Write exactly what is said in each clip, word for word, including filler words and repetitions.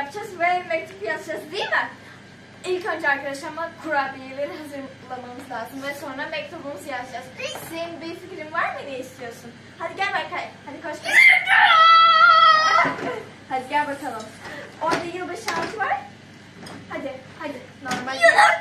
yapacağız ve mektup yazacağız değil mi? İlk önce arkadaşlar ama kurabiyeleri hazırlamamız lazım ve sonra mektubumuzu yazacağız. Senin bir fikrin var mı, ne istiyorsun? Hadi gel Berkay. Hadi koş. Hadi gel bakalım. Orada yılbaşı ağacı var. Hadi hadi normal.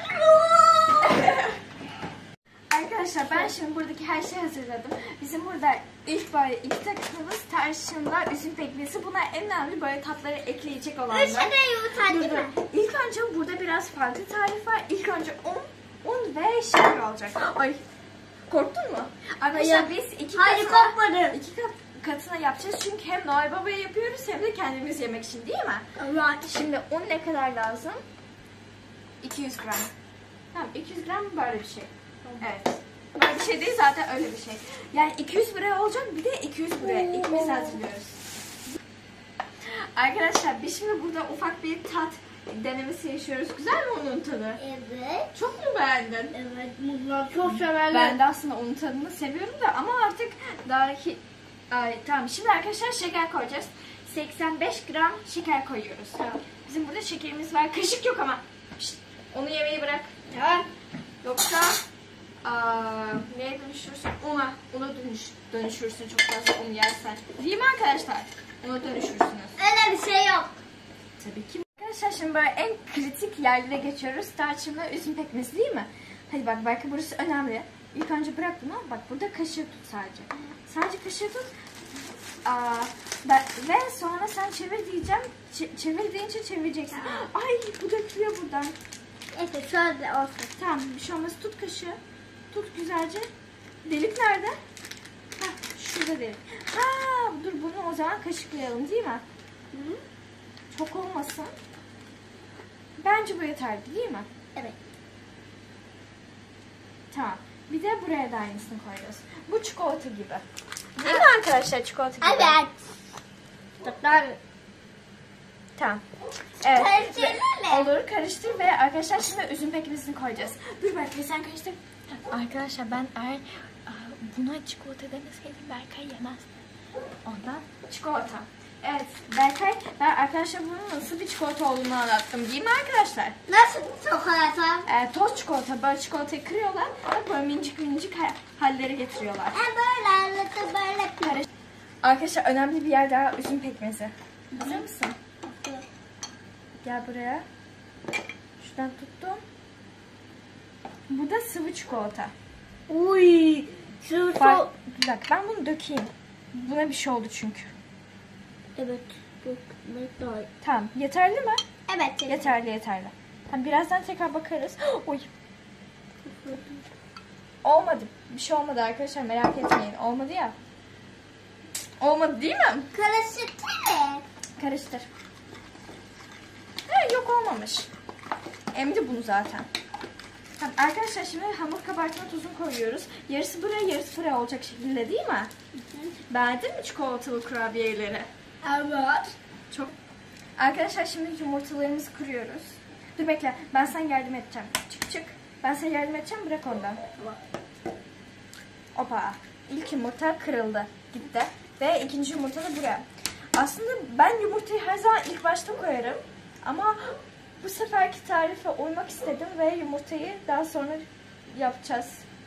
Arkadaşlar ben şimdi buradaki her şeyi hazırladım. Bizim burada ilk böyle ilk takımımız tarçınla üzüm pekmezi. Buna en önemli böyle tatları ekleyecek olanlar. Üç tane yumurta değil mi? İlk önce burada biraz farklı tarif var. İlk önce un, un ve şeker olacak. Ay korktun mu? Arkadaşlar biz iki Hayır, katına, korkmadım. iki kat, katına yapacağız. Çünkü hem Noel Baba'ya yapıyoruz hem de kendimiz yemek için değil mi? Evet. Şimdi un ne kadar lazım? iki yüz gram. Tamam, iki yüz gram böyle bir şey. Evet. Böyle bir şey değil zaten, öyle bir şey. Yani iki yüz buraya olacak, bir de iki yüz buraya. İkimiz hazırlıyoruz. Arkadaşlar biz şimdi burada ufak bir tat denemesi yaşıyoruz. Güzel mi onun tadı? Evet. Çok mu beğendin? Evet. Bunlar çok severler. Ben de aslında onun tadını seviyorum da ama artık daha ki... Ay, tamam şimdi arkadaşlar şeker koyacağız. seksen beş gram şeker koyuyoruz. Tamam. Bizim burada şekerimiz var. Kaşık yok ama. Şişt, onu yemeyi bırak. Tamam. Yoksa aa, neye dönüşürsün? Una. Una dönüş, dönüşürsün çok fazla un yersen. Değil mi arkadaşlar? Una dönüşürsünüz. Öyle bir şey yok. Tabii ki. Arkadaşlar şimdi böyle en kritik yerlere geçiyoruz. Tarçınla üzüm pekmezi değil mi? Hadi bak belki burası önemli. İlk önce bırak bunu. Bak burada kaşığı tut sadece. Sadece kaşığı tut. Aa, ben, ve sonra sen çevir diyeceğim. Ç çevir deyince çevireceksin. Ay bu dökülüyor buradan. Evet şöyle olsun. Tamam bir şey olmaz. Tut kaşığı. Tut güzelce. Delik nerede? Hah şurada delik. Ha dur bunu o zaman kaşıklayalım değil mi? Hı? Çok olmasın. Bence bu yeterli değil mi? Evet. Tamam. Bir de buraya da aynısını koyuyoruz. Bu çikolata gibi. Değil mi arkadaşlar, çikolata gibi? Evet. Tatlar. Tamam. Evet. Karıştırma. Olur karıştır ve arkadaşlar şimdi üzüm pekmezini koyacağız. Dur Berkay sen karıştır. Arkadaşlar ben eğer buna çikolata demeseydim Berkay yemez. Ondan çikolata. Evet Berkay ben arkadaşlar bunun nasıl bir çikolata olduğunu anlattım değil mi arkadaşlar? Nasıl çikolata? Ee, toz çikolata. Böyle çikolatayı kırıyorlar ve böyle minicik minicik halleri getiriyorlar. Ha böyle anlattı böyle. Karış arkadaşlar önemli bir yer daha üzüm pekmezi. Hazır mısın? Gel buraya. Şuradan tuttum. Bu da sıvı çikolata. Uy. Şu Bak, bir dakika ben bunu dökeyim. Buna bir şey oldu çünkü. Evet. Çok daha. Tamam yeterli mi? Evet. Yeterli yeterli. Tamam, birazdan tekrar bakarız. Oy. Olmadı. Bir şey olmadı arkadaşlar merak etmeyin. Olmadı ya. Olmadı değil mi? Karıştırma. Karıştır. He, yok olmamış. Emdi bunu zaten. Tamam, arkadaşlar şimdi hamur kabartma tuzunu koyuyoruz. Yarısı buraya yarısı buraya olacak şekilde değil mi? Hı hı. Beğendin mi çikolatalı kurabiyeleri? Evet. Çok. Arkadaşlar şimdi yumurtalarımızı kırıyoruz. Dur bekle ben sana yardım edeceğim. Çık çık. Ben sana yardım edeceğim bırak ondan. Tamam. Opa. İlk yumurta kırıldı. Gitti. Ve ikinci yumurta da buraya. Aslında ben yumurtayı her zaman ilk başta koyarım. Ama bu seferki tarife uymak istedim ve yumurtayı daha sonra yapacağız.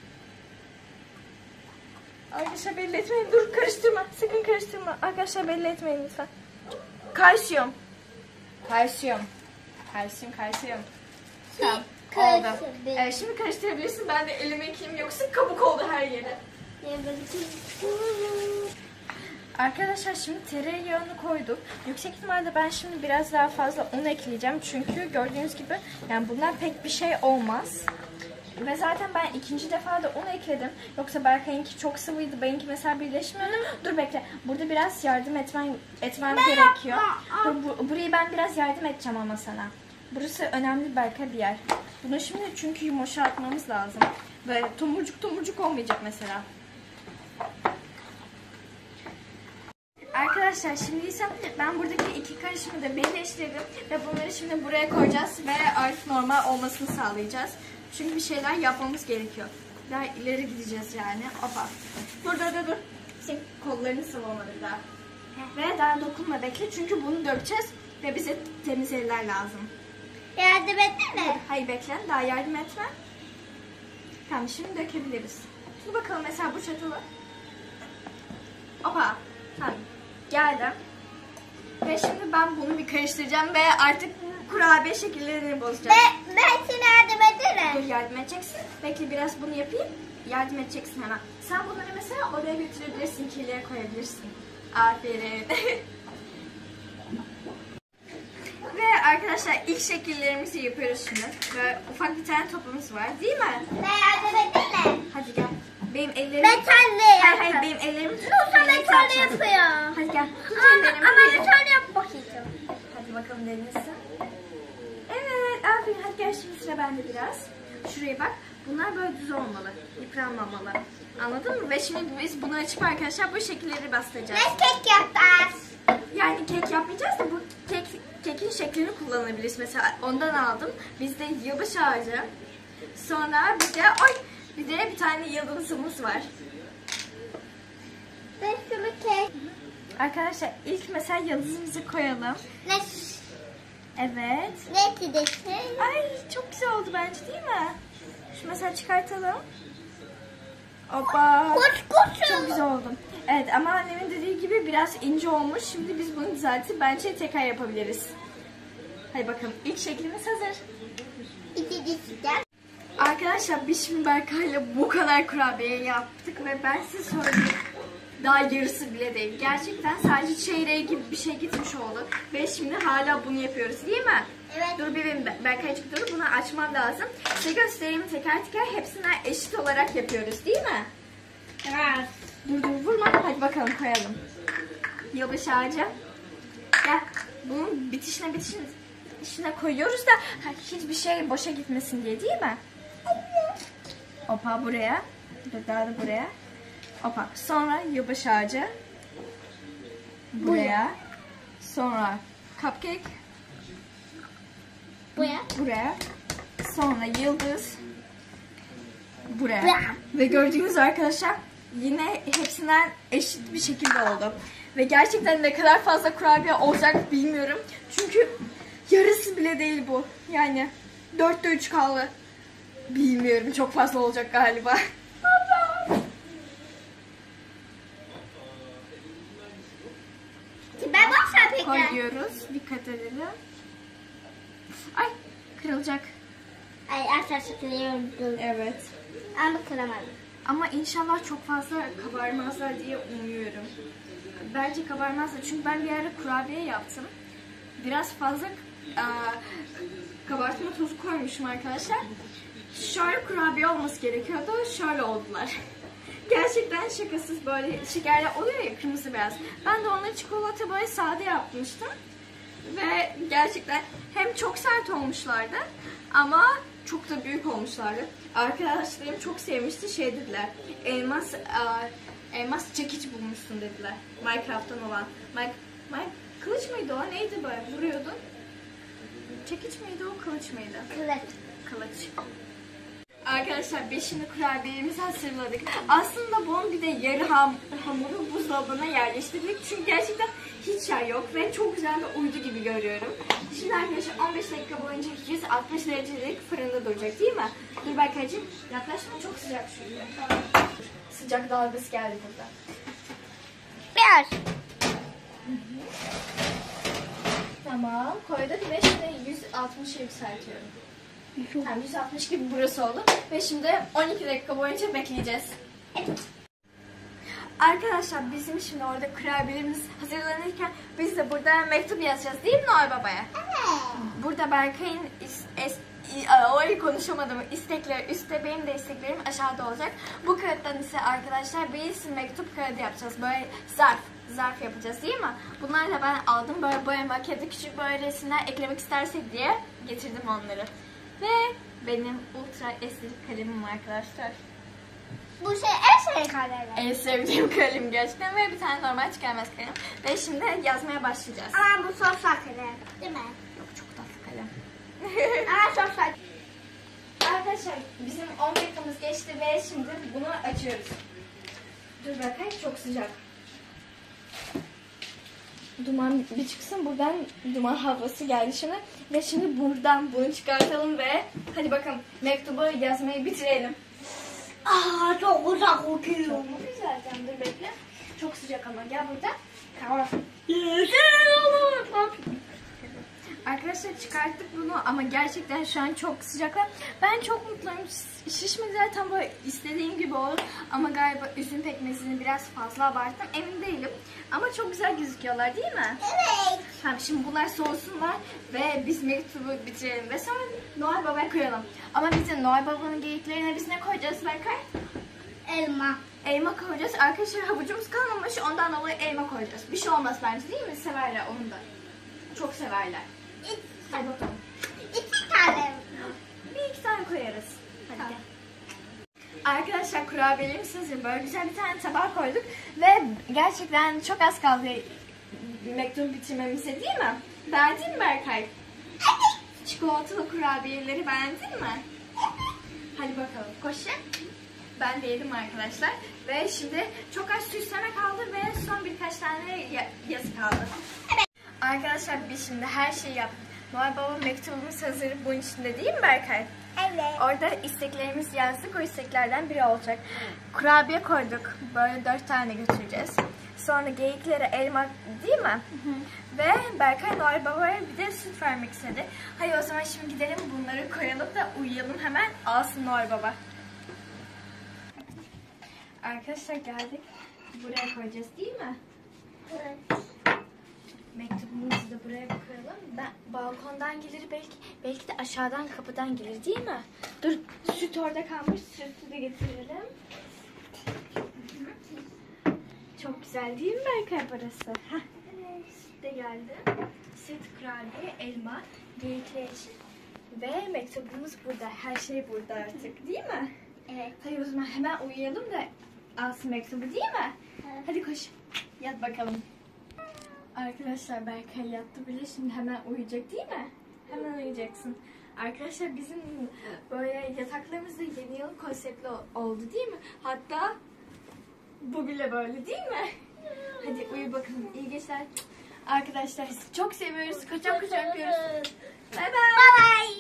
Arkadaşlar belli etmeyin. Dur karıştırma. Sakın karıştırma. Arkadaşlar belli etmeyin lütfen. Kalsiyum. Kalsiyum. Kalsiyum, kalsiyum. Tamam. Oldu. Evet, şimdi karıştırabilirsin. Ben de elimi yıkayayım yoksa kabuk oldu her yere. Arkadaşlar şimdi tereyağını koyduk. Yüksek ihtimalle ben şimdi biraz daha fazla un ekleyeceğim. Çünkü gördüğünüz gibi yani bundan pek bir şey olmaz. Ve zaten ben ikinci defa da un ekledim. Yoksa Berkay'ınki çok sıvıydı. Benimki mesela birleşmiyordu. Dur bekle. Burada biraz yardım etmen, etmem gerekiyor. Dur, bu, burayı ben biraz yardım edeceğim ama sana. Burası önemli Berkay bir yer. Bunu şimdi çünkü yumuşatmamız lazım. Böyle tomurcuk tomurcuk olmayacak mesela. Arkadaşlar şimdi ise ben buradaki iki karışımı da birleştirdim ve bunları şimdi buraya koyacağız ve artık normal olmasını sağlayacağız. Çünkü bir şeyler yapmamız gerekiyor. Daha ileri gideceğiz yani. Opa. Dur dur dur dur. Senin kollarını sıvamadık daha. Ve daha dokunma bekle çünkü bunu dökeceğiz. Ve bize temiz eller lazım. Yardım etsene. Hayır bekle, daha yardım etme. Tamam, şimdi dökebiliriz. Şimdi bakalım mesela bu çatalı. Opa. Tamam. Geldim. Ve şimdi ben bunu bir karıştıracağım ve artık kurabiye şekillerini bozacağım. Ben, ben sana yardım Dur, ederim. yardım edeceksin. Bekle biraz bunu yapayım. Yardım edeceksin hemen. Sen bunları mesela oraya götürebilirsin, kirliye koyabilirsin. Aferin. Ve arkadaşlar ilk şekillerimizi yapıyoruz şimdi. Böyle ufak bir tane topumuz var değil mi? Ben yardım ederim. Hadi gel. Benim ellerim... Ben kendi Hayır hayır, yapayım. benim ellerim... Dur sana Ellerim kendi zaten. yapıyor. Hadi gel. Tut Ama, ellerimi. ama bir. bir tane yap bakayım. Hadi bakalım denesin. Evet, aferin. Hadi gel, şimdi sıra bende biraz. Şuraya bak. Bunlar böyle düz olmalı. Yıpranmamalı. Anladın mı? Ve şimdi biz bunu açıp arkadaşlar bu şekilleri bastıracağız. Ben kek yapacağız. Yani kek yapmayacağız da bu kek, kekin şeklini kullanabiliriz. Mesela ondan aldım. Bizde yılbaşı ağacı. Sonra bir de ay bir de bir tane yıldızımız var. Ben şunu kek. Arkadaşlar ilk mesela yıldızımızı koyalım. Ne? Evet. Ne gideceksin? Ay çok güzel oldu bence değil mi? Şu mesela çıkartalım. Hoppa. Koş koş. Çok güzel oldu. Evet ama annemin dediği gibi biraz ince olmuş. Şimdi biz bunu düzeltip bence tekrar yapabiliriz. Hadi bakalım. İlk şeklimiz hazır. İki gideceğiz. Arkadaşlar biz şimdi Berkay'la bu kadar kurabiye yaptık ve ben size söyleyeyim. Daha yarısı bile değil. Gerçekten sadece çeyreği gibi bir şey gitmiş oldu. Ve şimdi hala bunu yapıyoruz değil mi? Evet. Dur bir benim Berkay'cık dur. Bunu açmam lazım. Size göstereyim teker teker. Hepsini eşit olarak yapıyoruz değil mi? Evet. Dur dur vurma. Hadi bakalım koyalım. Yılbaşı ağacı. Gel. Bunun bitişine bitişine içine koyuyoruz da hiçbir şey boşa gitmesin diye değil mi? Opa buraya. Dur daha da buraya. Opa. Sonra yılbaşı ağacı. Buraya. Sonra cupcake. Buraya. Buraya. Sonra yıldız. Buraya. Buraya. Ve gördüğünüz arkadaşlar yine hepsinden eşit bir şekilde oldu. Ve gerçekten ne kadar fazla kurabiye olacak bilmiyorum. Çünkü yarısı bile değil bu. Yani dörtte üç kaldı. Bilmiyorum, çok fazla olacak galiba. Ben boşver peki. Koyuyoruz. Dikkat edelim. Ay kırılacak. Ay aşağı sıkılıyorum. Evet. Ama kıramadım. Ama inşallah çok fazla kabarmazlar diye umuyorum. Bence kabarmazlar çünkü ben bir ara kurabiye yaptım. Biraz fazla e, kabartma tozu koymuşum arkadaşlar. Şöyle kurabiye olması gerekiyordu. Şöyle oldular. Gerçekten şakasız böyle şekerler oluyor ya, kırmızı beyaz. Ben de onları çikolata böyle sade yapmıştım. Ve gerçekten hem çok sert olmuşlardı ama çok da büyük olmuşlardı. Arkadaşlarım çok sevmişti, şey dediler. Elmas e, elmas çekiç bulmuşsun dediler. Minecraft'tan olan. Mike, Mike, kılıç mıydı o? Neydi böyle? Vuruyordun. Çekiç miydi o? Kılıç mıydı? Kılıç. Kılıç. Arkadaşlar beşini kurabiyemizi hazırladık. Aslında bunun bir de yarı ham, hamuru buzdolabına yerleştirdik. Çünkü gerçekten hiç yer yok ve çok güzel de uydu gibi görüyorum. Şimdi arkadaşlar on beş dakika boyunca yüz altmış derecelik fırında duracak değil mi? Dur Berkay'cığım yaklaşma, çok sıcak çünkü. Sıcak dalgası geldi burada. Biraz. Tamam koyduk ve şimdi yüz altmışa yükseltiyorum. Tamam, yüz altmış gibi burası oldu. Ve şimdi on iki dakika boyunca bekleyeceğiz. Arkadaşlar bizim şimdi orada kurabiyelerimiz hazırlanırken biz de burada mektup yazacağız değil mi Noel Baba'ya? Evet. Burada Berkay'ın is- es- Ay konuşamadım. İstekler üstte, benim de isteklerim aşağıda olacak. Bu kağıttan ise arkadaşlar biz mektup kağıdı yapacağız. Böyle zarf, zarf yapacağız değil mi? Bunları da ben aldım. Böyle boyama kağıdı, küçük böyle resimler eklemek istersek diye getirdim onları. Ve benim ultra estetik kalemim arkadaşlar. Bu şey en şey kalem. En sevdiğim kalem gerçekten ve bir tane normal çıkarmaz kalem. Ve şimdi yazmaya başlayacağız. Ama bu sosa kalem. Değil mi? Yok, çok tatlı kalem. Ama sosa. Arkadaşlar bizim on dakikamız geçti ve şimdi bunu açıyoruz. Dur bakayım, çok sıcak. duman bir çıksın. Buradan duman havası geldi şimdi. Ve şimdi buradan bunu çıkartalım ve hadi bakalım mektubu yazmayı bitirelim. Aa, çok güzel kokuyor. Çok güzel canım, dur bekle. Çok sıcak ama gel burada. Tamam. Arkadaşlar çıkarttık bunu ama gerçekten şu an çok sıcaklar. Ben çok mutluyum. Şişme zaten böyle istediğim gibi olur. Ama galiba üzüm pekmezini biraz fazla abarttım. Emin değilim. Ama çok güzel gözüküyorlar değil mi? Evet. Tamam, şimdi bunlar soğusunlar ve biz mektubu bitirelim ve sonra Noel Baba'ya koyalım. Ama bizim Noel Baba'nın geyiklerine biz ne koyacağız Berkay? Elma. Elma koyacağız. Arkadaşlar havucumuz kalmamış, ondan dolayı elma koyacağız. Bir şey olmaz bence değil mi? Severler onu da. Çok severler. İki, Hadi bakalım. iki tane. Bir iki tane koyarız. Hadi Tamam. gel. Arkadaşlar kurabiyelerimiz hazır. Böyle güzel bir tane tabağa koyduk. Ve gerçekten çok az kaldı mektubu bitirmemize değil mi? Beğendin mi Berkay? Çikolatalı kurabiyeleri beğendin mi? Hadi bakalım koş ye. Ben de yedim arkadaşlar. Ve şimdi çok az süsleme kaldı ve son birkaç tane ya- yazı kaldı. Evet. Arkadaşlar biz şimdi her şeyi yaptık. Noel Baba mektubumuz hazır bunun içinde değil mi Berkay? Evet. Orada isteklerimizi yazdık. O isteklerden biri olacak. Kurabiye koyduk. Böyle dört tane götüreceğiz. Sonra geyiklere elma değil mi? Hı hı. Ve Berkay Noel Baba'ya bir de süt vermek istedi. Hayır o zaman şimdi gidelim bunları koyalım da uyuyalım hemen. Alsın Noel Baba. Arkadaşlar geldik. Buraya koyacağız değil mi? Evet. Mektubumuzu da buraya koyalım. Ben balkondan gelir belki belki de aşağıdan kapıdan gelir değil mi? Dur süt orada kalmış. Sütü de getirelim. Çok güzel değil mi Berkay burası? Heh. Süt de geldi. Süt, kurabiye, elma, geyikler için. Ve mektubumuz burada. Her şey burada artık değil mi? Evet. Hadi o zaman hemen uyuyalım da alsın mektubu değil mi? Evet. Hadi koş. Yat bakalım. Arkadaşlar Berkay yattı bile, şimdi hemen uyuyacak değil mi? Hemen uyuyacaksın. Arkadaşlar bizim böyle yataklarımız da yeni yıl konseptli oldu değil mi? Hatta bu bile böyle değil mi? Hadi uyu bakalım. İyi geceler. Arkadaşlar sizi çok seviyoruz. Kocaman kocaman öpüyoruz. Bye bye. Bye bye.